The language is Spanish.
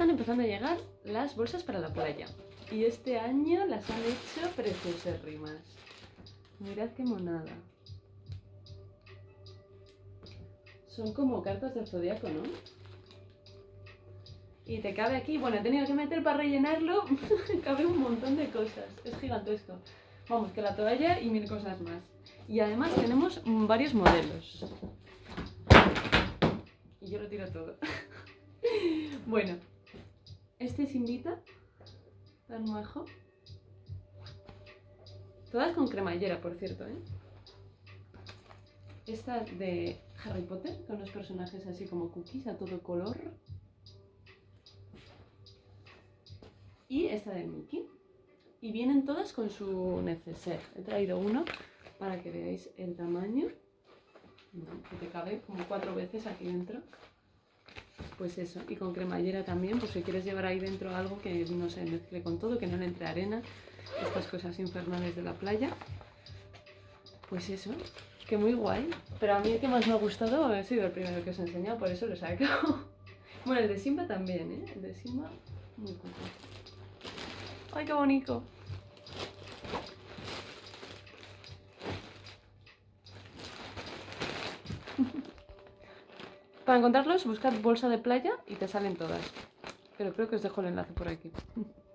están empezando a llegar las bolsas para la playa. Y este año las han hecho preciosérrimas. Mirad qué monada. Son como cartas del zodiaco, ¿no? Y te cabe aquí, bueno, he tenido que meter para rellenarlo, cabe un montón de cosas, es gigantesco. Vamos, que la toalla y 1000 cosas más. Y además tenemos varios modelos. Y yo lo tiro todo. Bueno, este es Invita, tan majo. Todas con cremallera, por cierto, ¿eh? Esta de Harry Potter, con los personajes así como cookies a todo color. Y esta de Mickey. Y vienen todas con su neceser. He traído uno para que veáis el tamaño. Que te cabe como 4 veces aquí dentro. Pues eso, y con cremallera también, pues si quieres llevar ahí dentro algo que no se mezcle con todo, que no le entre arena, estas cosas infernales de la playa. Pues eso, que muy guay. Pero a mí el que más me ha gustado ha sido el primero que os he enseñado, por eso lo he sacado. Bueno, el de Simba también, ¿eh? El de Simba, muy cool. ¡Ay, qué bonito! Para encontrarlos, buscad bolsa de playa y te salen todas. Pero creo que os dejo el enlace por aquí.